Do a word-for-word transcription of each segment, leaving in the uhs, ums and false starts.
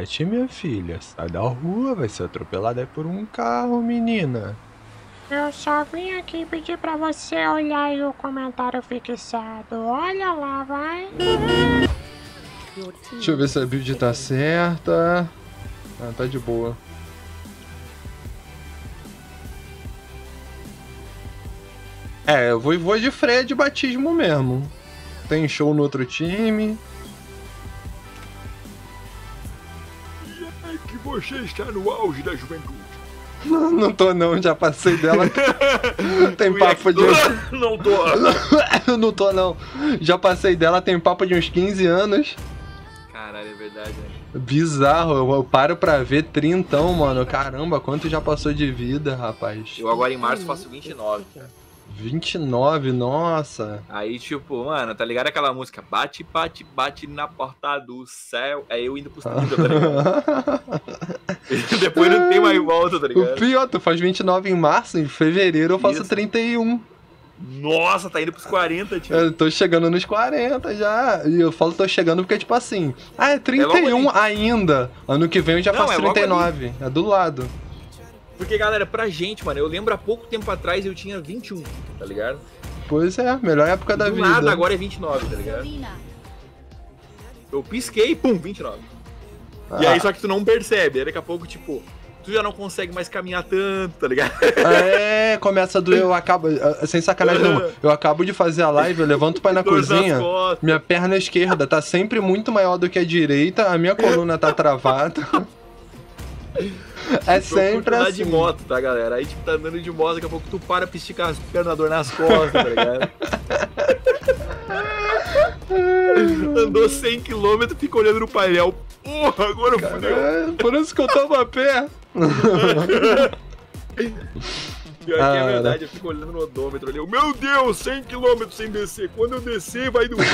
Juliette, minha filha, sai da rua, vai ser atropelada aí por um carro, menina. Eu só vim aqui pedir pra você olhar aí o comentário fixado. Olha lá, vai. Deixa eu ver se a build tá certa. Ah, tá de boa. É, eu vou, vou de freia de batismo mesmo. Tem show no outro time. É que você está no auge da juventude. Não, não tô não, já passei dela. Tem papo de... Não tô. Não tô não. Já passei dela, tem papo de uns quinze anos. Caralho, é verdade, né? Bizarro, eu, eu paro pra ver trintão, mano. Caramba, quanto já passou de vida, rapaz. Eu agora em março faço vinte e nove, cara. vinte e nove, nossa. Aí, tipo, mano, tá ligado aquela música? Bate, bate, bate na porta do céu. É eu indo pros trinta, tá ligado? Depois não tem mais volta, tá ligado? O pior, tu faz vinte e nove em março, em fevereiro eu faço Isso. trinta e um. Nossa, tá indo pros quarenta, tio. Eu tô chegando nos quarenta já. E eu falo tô chegando porque, tipo assim... Ah, é trinta e um É ainda. Ano que vem eu já Não, faço é logo trinta e nove. É do lado. Porque, galera, pra gente, mano, eu lembro há pouco tempo atrás eu tinha vinte e um, tá ligado? Pois é, melhor época da Do vida. nada agora é vinte e nove, tá ligado? Eu pisquei, pum, vinte e nove. Ah. E aí só que tu não percebe, aí daqui a pouco, tipo, tu já não consegue mais caminhar tanto, tá ligado? É, começa a doer, eu acabo... Sem sacanagem não, eu acabo de fazer a live, eu levanto pra ir na Dor nas cozinha, costas. minha perna esquerda tá sempre muito maior do que a direita, a minha coluna tá travada. É sempre andar assim. de moto, tá, galera? Aí, tipo, tá andando de moto, daqui a pouco tu para pra esticar as pernas, dor nas costas, tá ligado? Andou cem quilômetros, fica olhando no painel. Porra, agora fudeu. É, por isso que eu tava a pé. Pior que Ah, é verdade, eu fico olhando no odômetro ali. eu, Meu Deus, cem quilômetros sem descer. Quando eu descer, vai doer.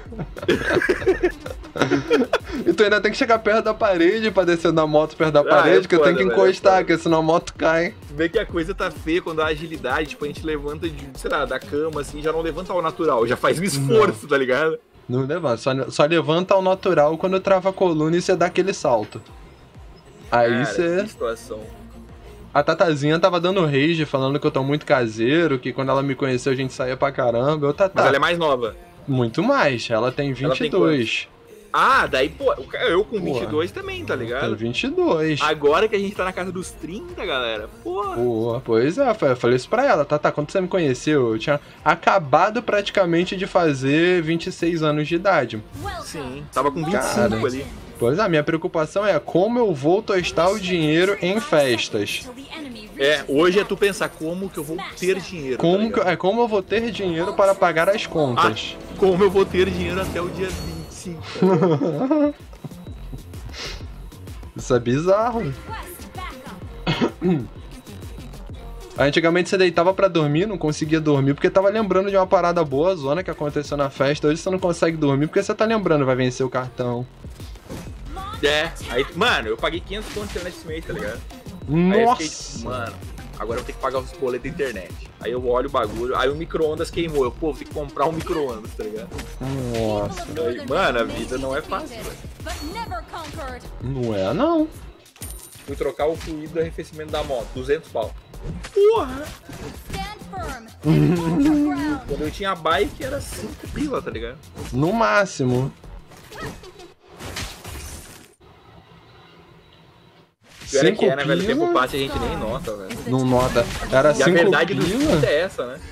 E tu ainda tem que chegar perto da parede pra descer da moto perto da Ah, parede, é que eu tenho foda, que velho, é encostar, foda. porque senão a moto cai. Vê que a coisa tá feia quando a agilidade, tipo, a gente levanta de, sei lá, da cama, assim, já não levanta ao natural, já faz um esforço, tá ligado? Não levanta, só, só levanta ao natural quando trava a coluna e você dá aquele salto. Aí Cara, você... que situação. A Tatazinha tava dando rage, falando que eu tô muito caseiro, que quando ela me conheceu a gente saía pra caramba. Eu, Tata, Mas ela é mais nova. muito mais, ela tem Ela vinte e tem dois. Ah, daí, pô, eu com Pô, vinte e dois também, tá Tem ligado? vinte e dois. Agora que a gente tá na casa dos trinta, galera, porra. Pô, pois é, eu falei isso pra ela, Tata, quando você me conheceu, eu tinha acabado praticamente de fazer vinte e seis anos de idade. Sim, tava com vinte e cinco Cara. ali. Pois é, a minha preocupação é como eu vou tostar o dinheiro em festas. É, hoje é tu pensar como que eu vou ter dinheiro. tá Como, que, ligado? é, como eu vou ter dinheiro para pagar as contas. Ah, como eu vou ter dinheiro até o dia vinte e cinco. Isso é bizarro. Antigamente você deitava pra dormir, não conseguia dormir porque tava lembrando de uma parada boa, zona que aconteceu na festa. Hoje você não consegue dormir porque você tá lembrando, vai vencer o cartão. É, aí, mano, eu paguei quinhentos conto de internet esse mês, tá ligado? Aí eu fiquei, Nossa! tipo, mano, agora eu vou ter que pagar os boletos da internet. Aí eu olho o bagulho, aí o micro-ondas queimou. Eu, pô, vou ter que comprar um micro-ondas, tá ligado? Nossa, Aí, mano, a vida não é fácil, velho. não é não. Fui trocar o fluido do arrefecimento da moto, duzentos pau. Porra! Quando eu tinha bike era cinco pila, tá ligado? No máximo. Pior é Cinco que é, né, velho? O pila? tempo passa e a gente nem nota, velho. Não nota. Era E a cinco verdade dos pila? trinta é essa, né?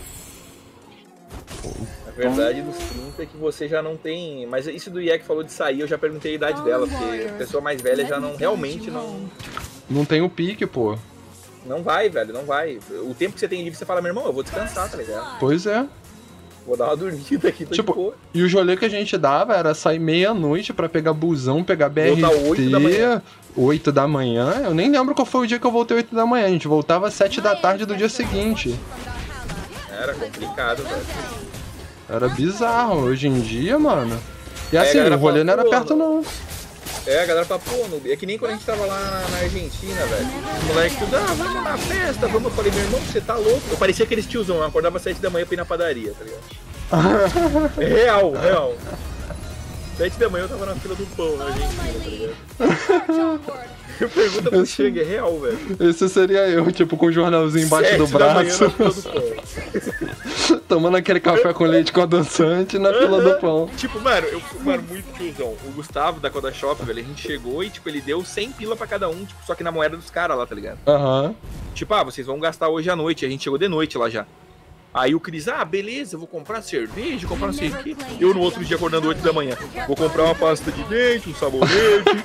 A verdade dos trinta é que você já não tem... Mas isso do I E C falou de sair, eu já perguntei a idade dela, porque a pessoa mais velha já não... Realmente não... Não tem o pique, pô. Não vai, velho, não vai. O tempo que você tem livre, você fala, meu irmão, eu vou descansar, tá ligado? Pois é. Vou dar uma dormida aqui, tô de Tipo, boa. e o rolê que a gente dava era sair meia-noite pra pegar busão, pegar B R T, Voltar oito da manhã. oito da manhã. Eu nem lembro qual foi o dia que eu voltei oito da manhã. A gente voltava às sete da tarde do dia seguinte. Era complicado, velho. Era bizarro. Hoje em dia, mano. E É, assim, galera, o rolê não era pô, perto, não. É, a galera fala, pô, noob. É que nem quando a gente tava lá na, na Argentina, velho. Os moleques tudo, ah, vamos na festa, vamos. Eu falei, meu irmão, você tá louco? Eu parecia aqueles tiozão, eu acordava às sete da manhã pra ir na padaria, tá ligado? Real, real. sete da manhã eu tava na fila do pão na Argentina, tá ligado? Pergunta pro Chega, é real, velho. Esse seria eu, tipo, com um jornalzinho embaixo do braço. Da manhã na fila do pão. Tomando aquele café com leite com adoçante na fila do pão. Tipo, mano, eu, mano, muito tiozão. O Gustavo da Coda Shop, velho, a gente chegou e, tipo, ele deu cem pila pra cada um, tipo, só que na moeda dos caras lá, tá ligado? Aham. Uhum. Tipo, ah, vocês vão gastar hoje à noite. A gente chegou de noite lá já. Aí o Cris, ah, beleza, eu vou comprar cerveja, comprar não sei o quê. Eu no outro dia acordando oito da manhã, vou comprar uma pasta de dente, um sabonete.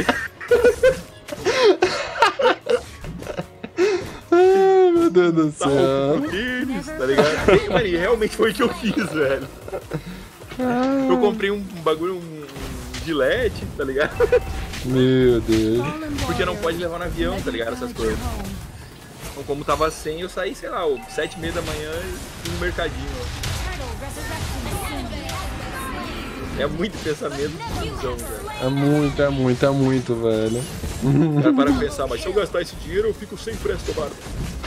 Ai, meu Deus do Tá céu. tênis, tá ligado? Mano, e realmente foi o que eu fiz, velho. Eu comprei um bagulho, um gilete, tá ligado? Meu Deus. Porque não pode levar no avião, tá ligado? Essas coisas. Então, como tava sem, eu saí, sei lá, sete e meia da manhã e fui no mercadinho, ó. É muito pensamento de visão, velho. É muito, é muito, é muito, velho. O cara para pensar, mas se eu gastar esse dinheiro, eu fico sem preço, barba.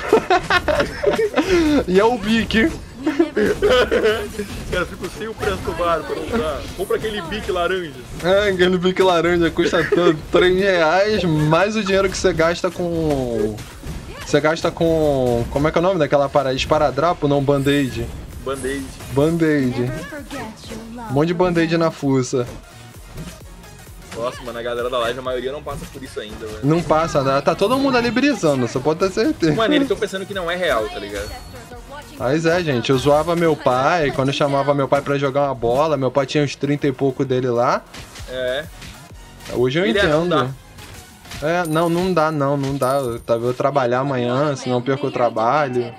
E é o Bic. Cara, eu fico sem o preço barba pra usar. Compra aquele Bic laranja. É, aquele Bic laranja custa três reais, mais o dinheiro que você gasta com... Você gasta com... Como é que é o nome daquela parada? Esparadrapo, não? Band-aid. Band-aid. Band-aid. Um monte de band-aid na fuça. Nossa, mano, a galera da live, a maioria não passa por isso ainda, velho. Não passa, né? Tá todo mundo ali brisando, você pode ter certeza. Mano, eles estão pensando que não é real, tá ligado? Mas é, gente, eu zoava meu pai, quando eu chamava meu pai pra jogar uma bola, meu pai tinha uns trinta e pouco dele lá. É. Hoje eu Ele é, não entendo. dá. É, não, não dá, não, não dá. Eu, eu vou trabalhar amanhã, senão eu perco o trabalho.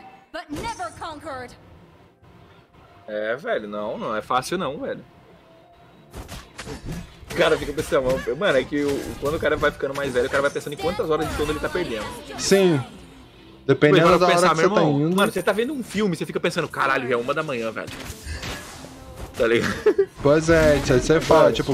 É, velho, não, não é fácil não, velho. O cara fica pensando, mano, é que o, quando o cara vai ficando mais velho, o cara vai pensando em quantas horas de sono ele tá perdendo. Sim. Dependendo da hora pensar, que você meu irmão, tá indo. Mano, você tá vendo um filme, você fica pensando, caralho, já é uma da manhã, velho. Tá ligado? Pois é, você fala, tipo...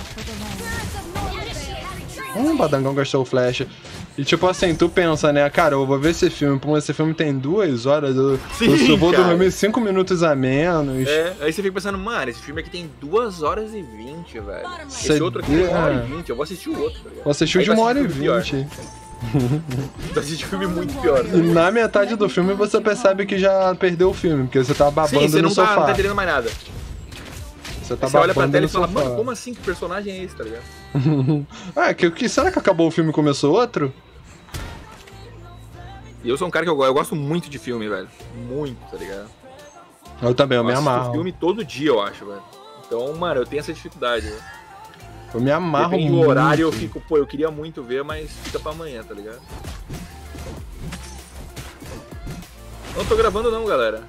Hum, o Badangão gastou o flash. E tipo assim, tu pensa, né, cara, eu vou ver esse filme, pô, esse filme tem duas horas, eu, Sim, eu só vou cara. dormir cinco minutos a menos. É, aí você fica pensando, mano, esse filme aqui tem duas horas e vinte, velho. Cê Esse outro aqui tem uma hora é. e vinte, eu vou assistir o outro, tá ligado? Você assistiu Aí de tu uma hora e assiste filme pior. vinte. Tu assiste filme muito pior. E na metade do filme você percebe que já perdeu o filme, porque você tá babando Sim, você no não tá, sofá. não tá entendendo mais nada. Você tá Aí você olha pra babando tela no e fala, sofá. mano, como assim? Que personagem é esse, tá ligado? Ah, que, que, será que acabou o filme e começou outro? E eu sou um cara que eu, eu gosto muito de filme, velho. Muito, tá ligado? Eu também, eu, Eu me assisto amarro. filme todo dia, eu acho, velho. Então, mano, eu tenho essa dificuldade, velho. Eu me amarro Depende do muito. horário, eu fico, pô, eu queria muito ver, mas fica pra amanhã, tá ligado? Não tô gravando não, galera.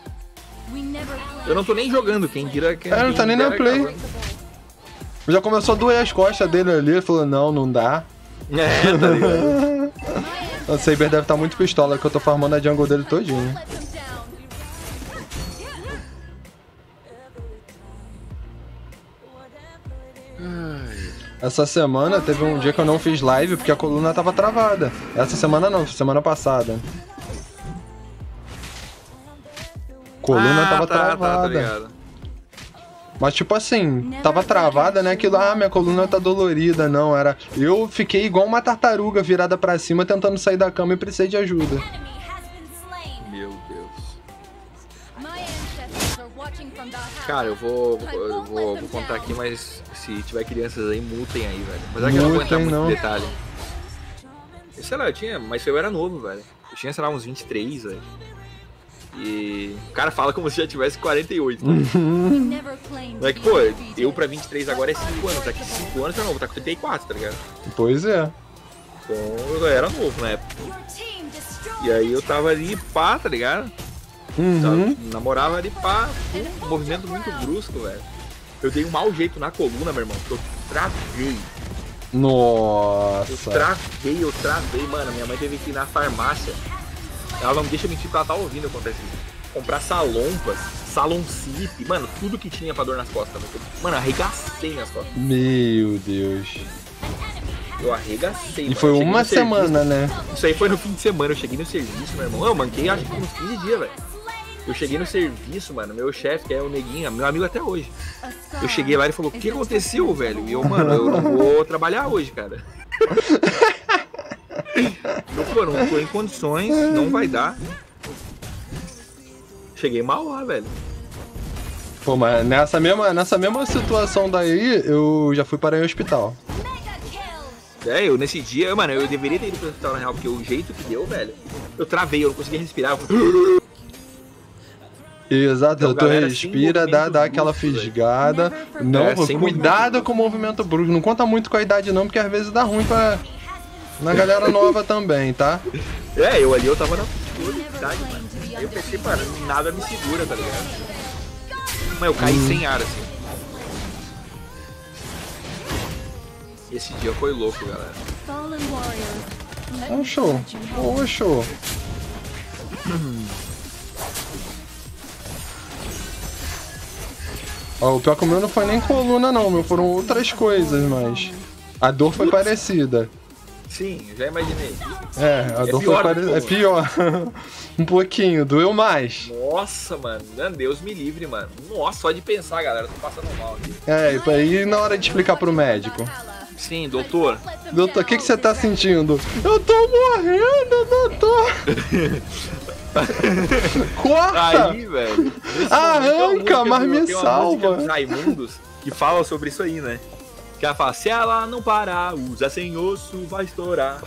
Eu não tô nem jogando, quem dira que. É, não tá nem na play. Já começou a doer as costas dele ali, ele falou, não, não dá. É, tá ligado? O Saber deve estar muito pistola, que eu tô farmando a jungle dele todinho. Essa semana teve um dia que eu não fiz live porque a coluna tava travada. Essa semana não, semana passada. Coluna ah, tava tá, travada. Tá, tá ligado. Mas tipo assim, tava travada, né? Aquilo, ah, minha coluna tá dolorida, não, era... Eu fiquei igual uma tartaruga virada pra cima tentando sair da cama e precisei de ajuda. Meu Deus. Cara, eu vou, eu vou, vou contar aqui, mas se tiver crianças aí, multem aí, velho. Mas é que eu não vou entrar muito não. em detalhe. Sei lá, eu tinha, mas eu era novo, velho. Eu tinha, sei lá, uns vinte e três, velho. E o cara fala como se já tivesse quarenta e oito. Tá? Não é que, pô, eu pra vinte e três agora é cinco anos. Daqui cinco anos eu não, vou estar com trinta e quatro, tá ligado? Pois é. Então eu era novo na época. E aí eu tava ali, pá, tá ligado? Uhum. Tava, namorava ali, pá, um movimento muito brusco, velho. Eu dei um mau jeito na coluna, meu irmão, que eu travei. Nossa. Eu travei, eu travei, mano. Minha mãe teve que ir na farmácia. Ela não me deixa mentir porque ela tá ouvindo acontecer isso. Comprar salompas, saloncip, mano, tudo que tinha pra dor nas costas. Mano, arregacei nas costas. Meu Deus. Eu arregacei. E mano. foi Eu cheguei uma no semana, serviço. né? Isso aí foi no fim de semana. Eu cheguei no serviço, meu irmão. Eu manquei acho que uns quinze dias, velho. Eu cheguei no serviço, mano, meu chefe, que é o Neguinho, meu amigo até hoje. Eu cheguei lá e ele falou, o que aconteceu, velho? E eu, mano, eu não vou trabalhar hoje, cara. Eu, pô, não tô em condições, não vai dar. Cheguei mal lá, velho. Pô, mas nessa mesma, nessa mesma situação daí, eu já fui para o hospital. É, eu nesse dia, mano, eu deveria ter ido pro hospital na real, porque o jeito que deu, velho, eu travei, eu não conseguia respirar. Eu falei... Exato, Então, tu galera, respira, sem dá, dá aquela brusco, fisgada. Não, É, sem cuidado com o movimento brusco. Não conta muito com a idade não, porque às vezes dá ruim pra... na galera nova também, tá? É, eu ali, eu tava na idade, mano. Aí eu pensei, mano, nada me segura, tá ligado? Mas eu caí hum. sem ar, assim. Esse dia foi louco, galera. Oh, show. Oh, show. Ó, o pior que o meu não foi nem coluna não, meu foram outras coisas, mas a dor foi parecida. Sim, já imaginei. É, a é dor foi parecida. É pior. Um pouquinho, doeu mais. Nossa, mano, Deus me livre, mano. Nossa, só de pensar, galera, tô passando mal aqui. É, e aí na hora de explicar pro médico. Sim, doutor. Doutor, o que, que você tá sentindo? Eu tô morrendo, doutor. Corta! Aí, velho. Arranca, mas me salva. Dos Raimundos que fala sobre isso aí, né? Que ela fala, se ela não parar, usa sem osso, vai estourar.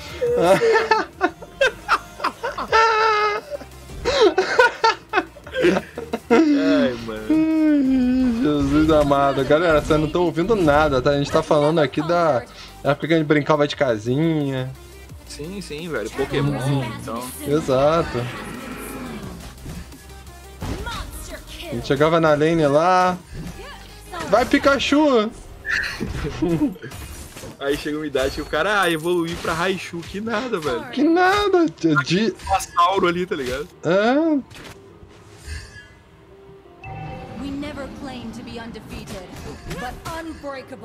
Ai, mano. Jesus amado. Galera, vocês não estão ouvindo nada, tá? A gente tá falando aqui da época que a gente brincava de casinha. Sim, sim, velho. Pokémon, então. Exato. A gente chegava na lane lá. Vai, Pikachu! Aí chega uma idade que o cara ah, evoluir pra Raichu, que nada, velho. Que nada! De... Passauro ali, tá ligado? É. We never claimed to be undefeated, but unbreakable.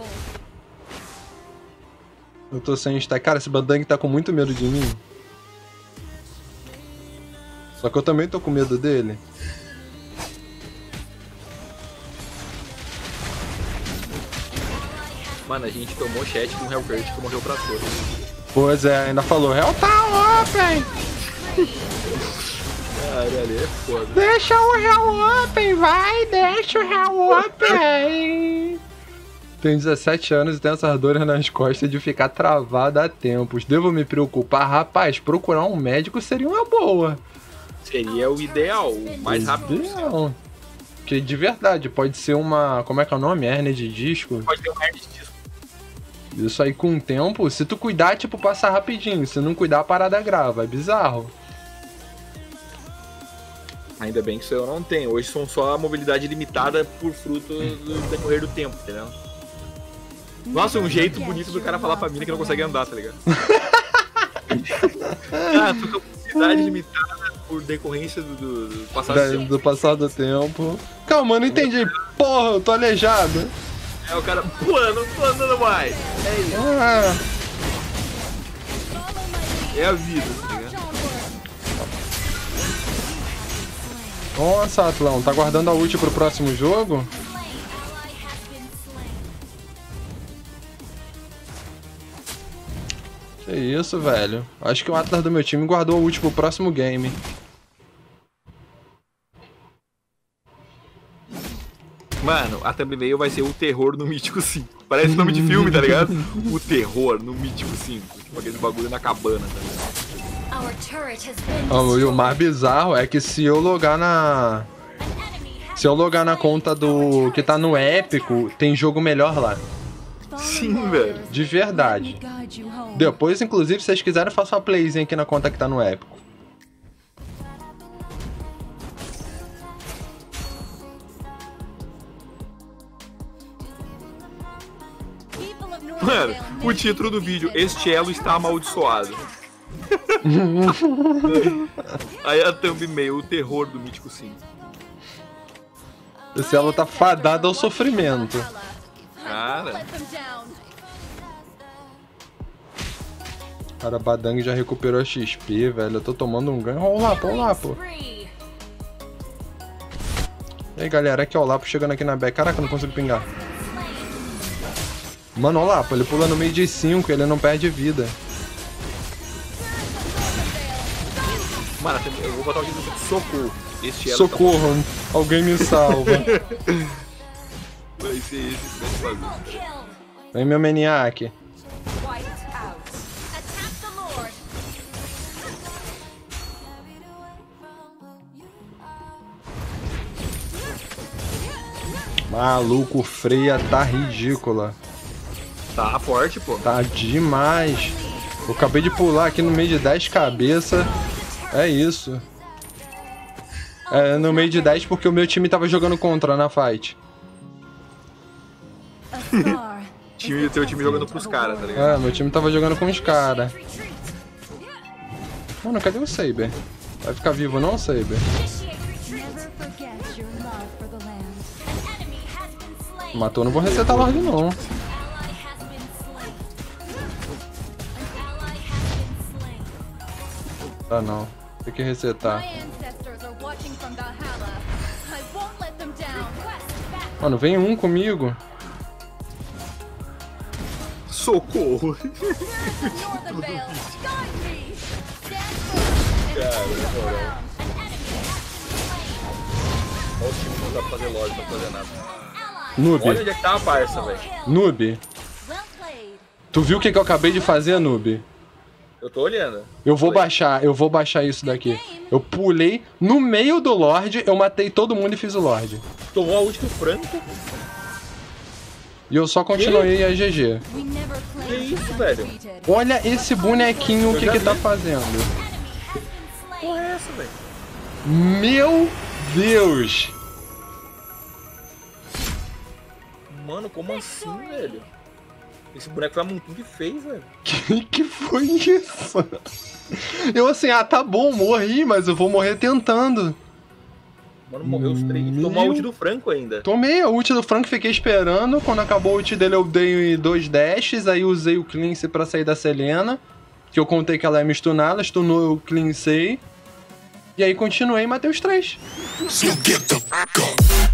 Eu tô sem stack. Cara, esse Bandang tá com muito medo de mim. Só que eu também tô com medo dele. Mano, a gente tomou chat com o Hellcurt que morreu pra todos. Pois é, ainda falou, Hell tá open! Caralho, ali é foda. Deixa o Hell open, vai, deixa o Hell open! Tenho dezessete anos e tenho essas dores nas costas de ficar travada há tempos. Devo me preocupar? Rapaz, procurar um médico seria uma boa. Seria o ideal, o mais rápido possível. Porque de verdade, pode ser uma... Como é que é o nome? Hérnia de disco? Pode ter uma hérnia de disco. Isso aí com o tempo, se tu cuidar, tipo, passa rapidinho. Se não cuidar, a parada grava. É bizarro. Ainda bem que isso eu não tenho. Hoje são só a mobilidade limitada por fruto do decorrer do tempo, entendeu? Nossa, um jeito bonito do cara falar pra mina que não consegue andar, tá ligado? Ah, tô com a mobilidade limitada por decorrência do, do, do passar do tempo. Do passar do tempo. Calma, eu não entendi. Porra, eu tô aleijado. É, o cara, pô, eu não tô andando mais. É isso. Ah. É a vida, tá ligado? Nossa, Atlão, tá guardando a ult pro próximo jogo? Que isso, velho. Acho que o Atlas do meu time guardou a ult pro próximo game. Mano, a thumbnail vai ser o terror no Mítico cinco. Parece nome de filme, tá ligado? O terror no Mítico cinco. Tipo aquele bagulho na cabana, tá ligado? Oh, e o mais bizarro é que se eu logar na... Se eu logar na conta do... que tá no Épico, tem jogo melhor lá. Sim, velho. De verdade. Depois, inclusive, se vocês quiserem, eu faço uma playzinha aqui na conta que tá no Épico. Mano, o título do vídeo, este elo está amaldiçoado. Aí a thumbnail, o terror do Mítico cinco. Esse elo tá fadado ao sofrimento. Cara. Cara, Badang já recuperou a X P, velho. Eu tô tomando um ganho. Vamos lá, vamos lá, pô. E aí, galera, aqui ó, o Lapo chegando aqui na back. Caraca, eu não consigo pingar. Mano, ó o Lapo, ele pula no meio de cinco, ele não perde vida. Mano, eu vou botar o título de socorro. Este Socorro, tá... alguém me salva. Vai ser esse, esse bagulho. Vem meu maniac. Maluco, Freya tá ridícula. Tá forte, pô. Tá demais. Eu acabei de pular aqui no meio de dez cabeças. É isso. É no meio de dez porque o meu time tava jogando contra na fight. time, teu time jogando pros caras, tá ligado? É, meu time tava jogando com os caras. Mano, cadê o Saber? Vai ficar vivo não, Saber? Matou, não vou resetar Lorde não. Ah não, tem que resetar. Mano, vem um comigo. Socorro. Cara, olha o time não dá pra fazer Lorde, não dá pra fazer nada. Noob. Olha onde é que tá a parça, velho. Noob. Tu viu o que, que eu acabei de fazer, Noob? Eu tô olhando. Eu vou baixar, eu vou baixar isso daqui. Eu pulei no meio do Lorde, eu matei todo mundo e fiz o Lorde. Tomou a ult do Franco. E eu só continuei a G G. Que isso, velho? Olha esse bonequinho, o que que tá fazendo. Porra é essa, velho? Meu Deus. Mano, como assim, velho? Esse boneco foi a Montum que fez, velho. Que que foi isso? Eu assim, ah, tá bom, morri, mas eu vou morrer tentando. Mano, morreu os três. Meu... Tomou a ult do Franco ainda. Tomei a ult do Franco, fiquei esperando. Quando acabou a ult dele, eu dei dois dashes, aí usei o cleanse pra sair da Selena. Que eu contei que ela ia me stunar, ela stunou, eu cleansei. E aí continuei e matei os três. So get the fuck up.